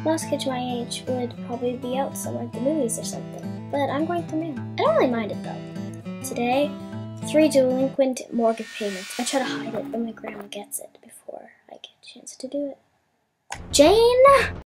Most kids my age would probably be out somewhere at the movies or something, but I'm going through mail. I don't really mind it though. Today, 3 delinquent mortgage payments. I try to hide it, but my grandma gets it before I get a chance to do it. Jane!